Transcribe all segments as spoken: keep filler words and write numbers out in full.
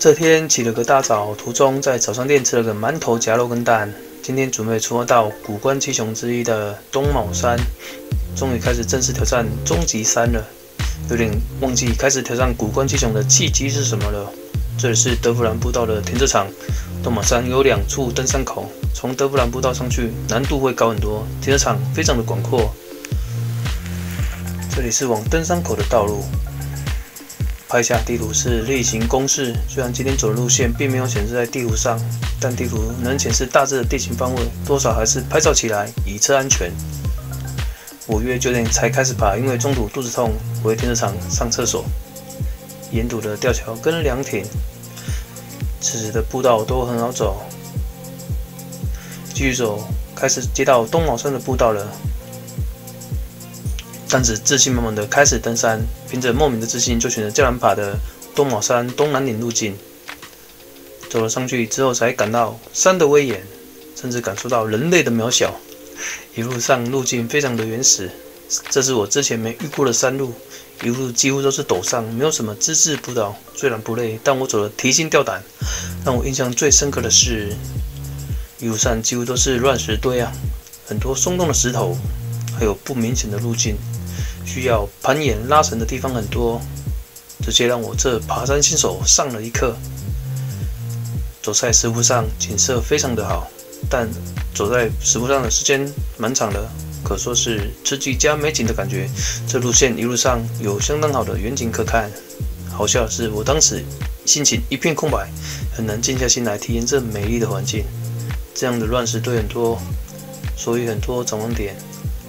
这天起了个大早，途中在早餐店吃了个馒头夹肉跟蛋。今天准备出发到古关七雄之一的东卯山，终于开始正式挑战终极山了。有点忘记开始挑战古关七雄的契机是什么了。这里是德芙兰步道的停车场。东卯山有两处登山口，从德芙兰步道上去难度会高很多，停车场非常的广阔。这里是往登山口的道路。拍下地图是例行公事，虽然今天走的路线并没有显示在地图上，但地图能显示大致的地形方位，多少还是拍照起来，以测安全。我约九点才开始爬，因为中途肚子痛，回停车场上厕所。沿途的吊桥跟凉亭，此时的步道都很好走。继续走，开始接到东卯山的步道了。但是自信满满的开始登山，凭着莫名的自信，就选择较难爬的东卯山东南岭路径。走了上去之后，才感到山的威严，甚至感受到人类的渺小。一路上路径非常的原始，这是我之前没遇过的山路，一路几乎都是陡上，没有什么资质步道。虽然不累，但我走得提心吊胆。让我印象最深刻的是，一路上几乎都是乱石堆啊，很多松动的石头，还有不明显的路径。需要攀岩拉绳的地方很多，直接让我这爬山新手上了一课。走在石窟上，景色非常的好，但走在石窟上的时间蛮长的，可说是吃鸡加美景的感觉。这路线一路上有相当好的远景可看。好笑的是，我当时心情一片空白，很难静下心来体验这美丽的环境。这样的乱石堆很多，所以很多展望点。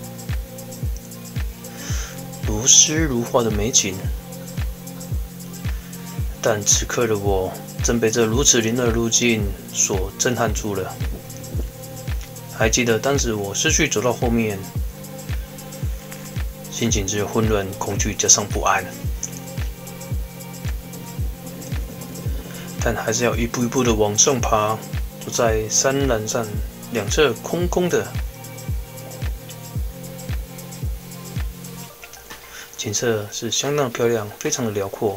如诗如画的美景，但此刻的我正被这如此凌乱的路径所震撼住了。还记得当时我失去走到后面，心情只有混乱、恐惧加上不安，但还是要一步一步的往上爬。走在山峦上，两侧空空的。景色是相当漂亮，非常的辽阔。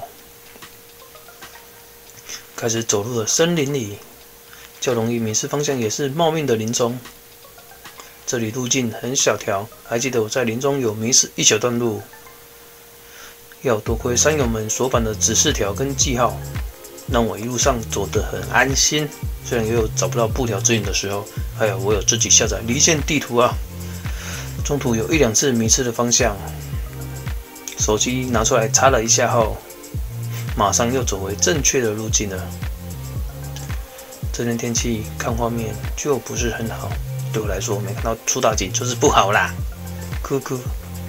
开始走入了森林里，较容易迷失方向，也是茂密的林中。这里路径很小条，还记得我在林中有迷失一小段路，要多亏山友们所板的指示条跟记号，让我一路上走得很安心。虽然也有找不到布条指引的时候，还有我有自己下载离线地图啊。中途有一两次迷失的方向。手机拿出来查了一下后，马上又走回正确的路径了。这天天气看画面就不是很好，对我来说没看到出大景就是不好啦，哭哭。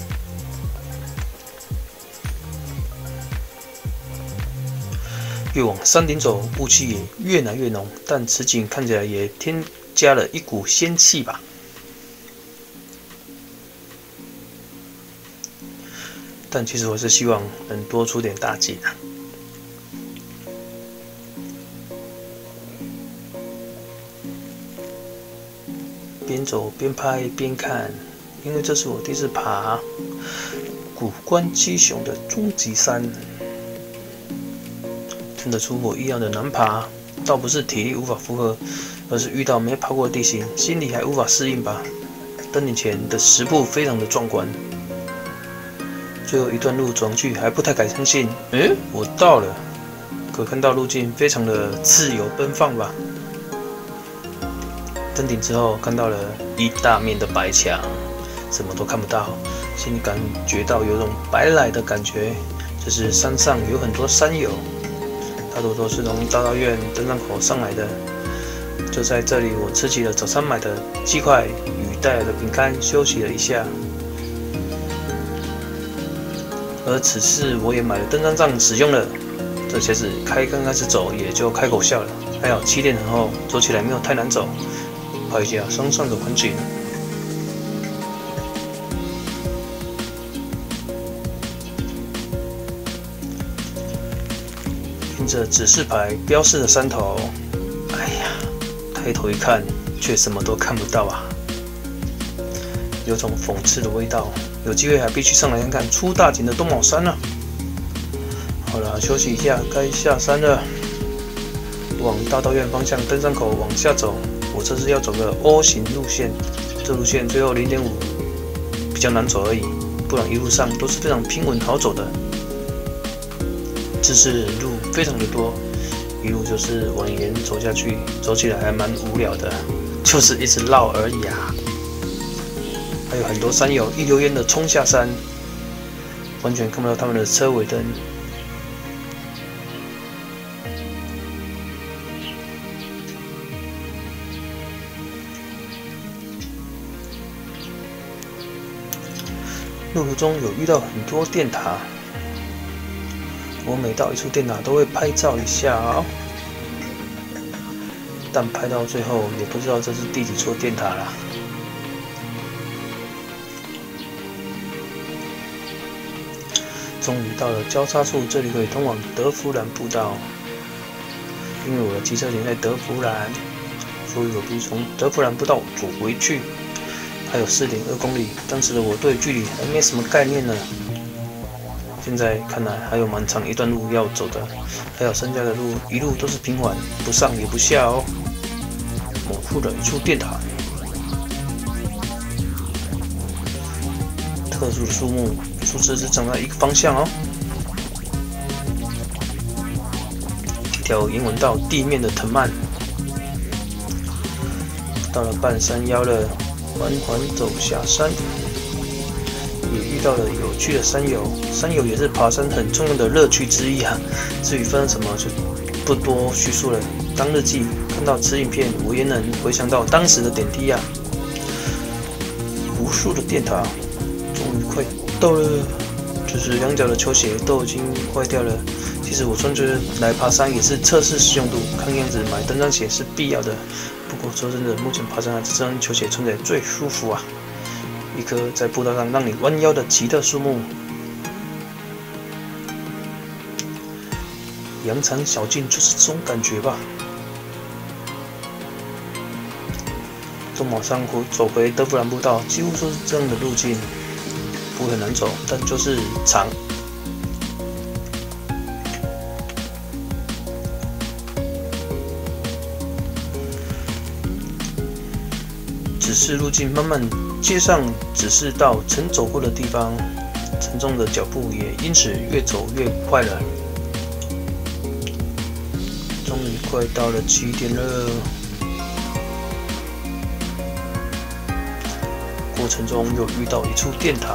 越往山顶走，雾气也越来越浓，但此景看起来也添加了一股仙气吧。但其实我是希望能多出点大景啊。边走边拍边看，因为这是我第一次爬古关七雄的终极山，听得出我一样的难爬，倒不是体力无法负荷，而是遇到没爬过的地形，心里还无法适应吧。登顶前的石步非常的壮观。最后一段路走上去还不太敢相信，诶，我到了。可看到路径非常的自由奔放吧。登顶之后看到了一大面的白墙，什么都看不到，心里感觉到有种白来的感觉。这是山上有很多山友，大多都是从大道院登山口上来的。就在这里，我吃起了早餐买的鸡块与带来的饼干，休息了一下。而此次我也买了登山杖使用了，这鞋子开刚开始走也就开口笑了，还好气垫很厚，走起来没有太难走。拍一下山上的环境，凭着指示牌标示的山头，哎呀，抬头一看，却什么都看不到啊，有种讽刺的味道。有机会还必须上来看看出大景的东卯山了。好了，休息一下，该下山了。 往大道院方向登山口往下走，我这是要走个 O 型路线，这路线最后 零点五 比较难走而已，不然一路上都是非常平稳好走的。只是路非常的多，一路就是往沿走下去，走起来还蛮无聊的，就是一直绕而已啊。还有很多山友一溜烟的冲下山，完全看不到他们的车尾灯。路途中有遇到很多电塔，我每到一处电塔都会拍照一下哦，但拍到最后也不知道这是第几座电塔啦。终于到了交叉处，这里可以通往德芙兰步道。因为我的机车停在德芙兰，所以我必须从德芙兰步道走回去。还有 四点二公里，当时的我对距离还没什么概念呢。现在看来还有蛮长一段路要走的，还有剩下的路一路都是平缓，不上也不下哦。某处的一处电塔，特殊的树木，树枝只长在一个方向哦。一条延纹到地面的藤蔓，到了半山腰了。缓缓走下山，也遇到了有趣的山友。山友也是爬山很重要的乐趣之一啊。至于分什么就不多叙述了。当日记看到此影片，我也能回想到当时的点滴啊。无数的电塔，终于快到了，只是两脚的球鞋都已经坏掉了。其实我穿着来爬山也是测试实用度，看样子买登山鞋是必要的。不过说真的，目前爬山还是这双球鞋穿起来最舒服啊！一棵在步道上让你弯腰的奇特树木，羊肠小径就是这种感觉吧。东卯山谷走回德芙兰步道，几乎都是这样的路径，不会很难走，但就是长。指示路径慢慢接上指示到曾走过的地方，沉重的脚步也因此越走越快了。终于快到了起点了。过程中又遇到一处电塔，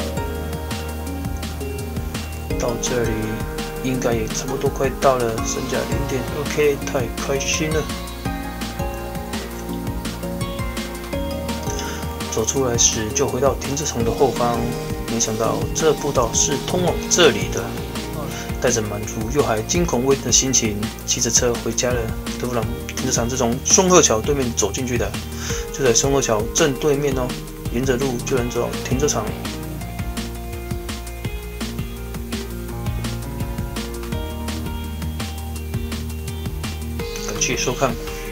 到这里应该也差不多快到了，剩下 零点二 K， 太开心了。走出来时就回到停车场的后方，没想到这步道是通往这里的。带着满足又还惊恐未定的心情，骑着车回家了。德芙兰停车场是从松鹤桥对面走进去的，就在松鹤桥正对面哦，沿着路就能走到停车场。感谢收看。